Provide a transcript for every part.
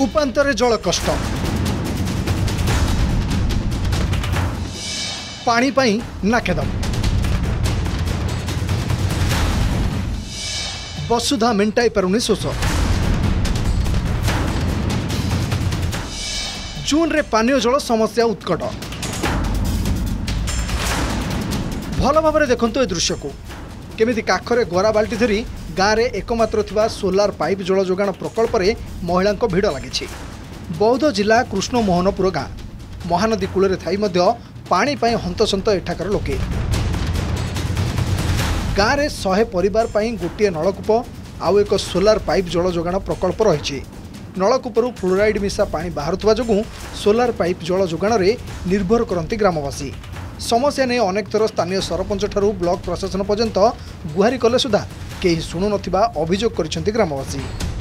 उपान्तरे जल कष्ट पानी पाई नाकेदम वसुधा मेंटाई पारुनी शोष जून रे पानीय जल समस्या उत्कट भल भाव देखंतु ए दृश्य को केमिति काखरे गोरा बाल्टी धरी गाँव में एकमात्र थिबा सोलार पाइप जल जोगाण प्रकल्प रे महिला भिड़ लगी। बौद्ध जिला कृष्णमोहनपुर गाँ महानदी कूल थाई मध्य पानी पाई हंतसंत एठाकर लोके गाँव में 100 परिवार पाई गोटे नलकूप आउ एक सोलार पाइप जल जोगाण प्रकल्प रही। नलकूपरू फ्लोराइड मिसा पानी बाहरुवा जोगु सोलार पाइप जल जोगाण रे निर्भर करती ग्रामवासी। समस्या नहीं अनेक थर स्थानीय सरपंच ठारू ब्लॉक प्रशासन पर्यंत गुहारी कले सुधा केही शुणु नथिबा अभियोग करिसेंती ग्रामवासी।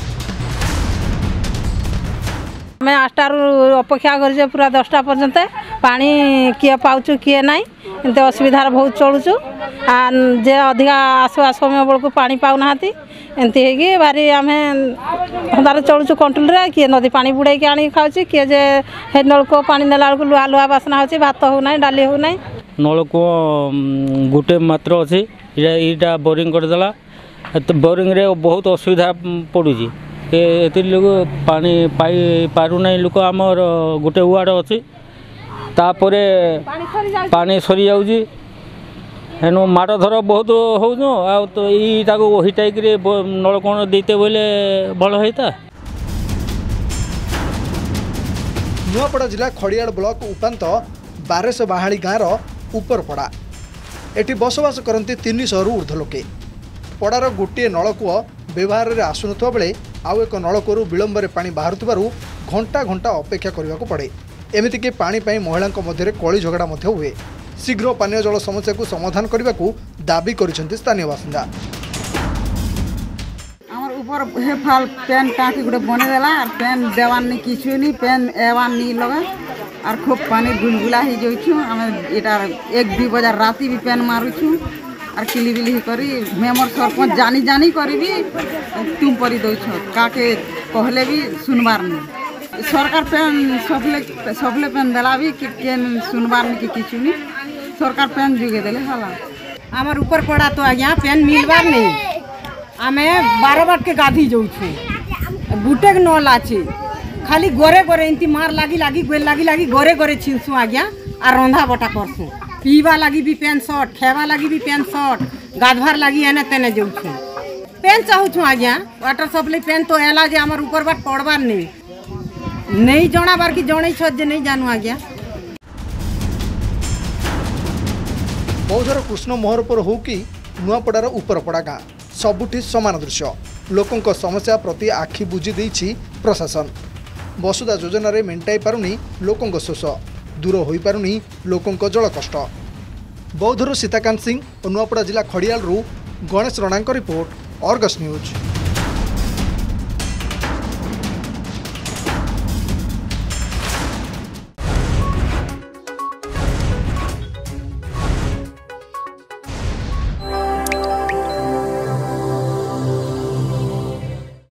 मैं 8टार अपेक्षा कर पूरा 10टा पर्यंत पानी किए पाचु किए ना एमती असुविधार बहुत चलुचु जे अधिका आसवा समय बेलू पानी पाऊना एमती है भारी आम हंदार चलुचु कंट्रोल किए नदी पानी बुड़े आनी खाऊँ किए जे नलकूप पानी नेला बेलू लुहा लुहा बासना हो भात होना डाली होना नलकूप गोटे मात्र अच्छी यहाँ बोरिंग करदेला बोरिंग रे बहुत असुविधा पड़ुची लोग पानी पाई पारुना लोक आमर गोटे वार्ड अच्छी तापर पानी सरी जाऊँगी हेनु माड़ धर बहुत हो तो यटा को हिटाइक नलकोण देते बोले भल होता। नुआपड़ा जिला खड़ियाड़ ब्लॉक उपांत 1200 बाहाली गाँव उपरपड़ा एटी बसवास करती 300 रु ऊर्ध्व लोके पड़ार गोटे नलकूप व्यवहार में आसुना बेले आउ एक नलकूपरू विलंब पानी बाहर घंटा घंटा अपेक्षा करने पड़े। एमतीक पानी महिला मध्य कली झगड़ा हुए। शीघ्र पानीय जल समस्या को समाधान करने को दाबी करिसेंती स्थानीय बासिंदा। आमर ऊपर हे फाल पेन टाकी गुटे बने देला और पेन देवान नहीं किछु नहीं पेन एवान नहीं लगा और खूब पानी गुलगुला ही जोइछु हमें एटा 1-2 बजे राती भी पेन मारुछु और किली बिली करी मेमर सरपंच जानी जानी करी भी तुम परी दउछ काके कहले भी सुनबार नहीं सरकार पेन सबले पेन देला भी कि केन सुनबार नहीं कि किछु नहीं सरकार पेन जुगे देले हाला आमर ऊपर पड़ा तो आज्ञा पेन मिलबार नहीं आमे 12 बाट के गाधी जाऊँ गुटे नल आछे खाली गोरे गोरे इनती मार लागी लागी गोल लागी लागी गोरे गोरे छिंसु आज्ञा और रंधा बटा करसु पीवा लगी भी पेन शर्ट खेवा लगी भी पेन शर्ट गाधवार लगी एने तेने जाऊँ पेन चाहूँ आज्ञा वाटर सप्लाई पेन तो एला जे आमर ऊपर बाट पड़बार नहीं जनाबार कि जन जे नहीं जानू आज्ञा। बौद्धर कृष्णमोहनपुर हो कि नुआपड़ार उपरपड़ा गाँ सबुठी समान दृश्य लोकों समस्या प्रति आखि बुझी देइछि प्रशासन। वसुधा योजना रे मेंटाई पारुनी लोकों शोष दूर हो पारुनी लोकों जल कष्ट। बौद्धर सीताकांत सिंह और नुआपड़ा जिला खड़ियालरू Ganesh Ranank report Argus news.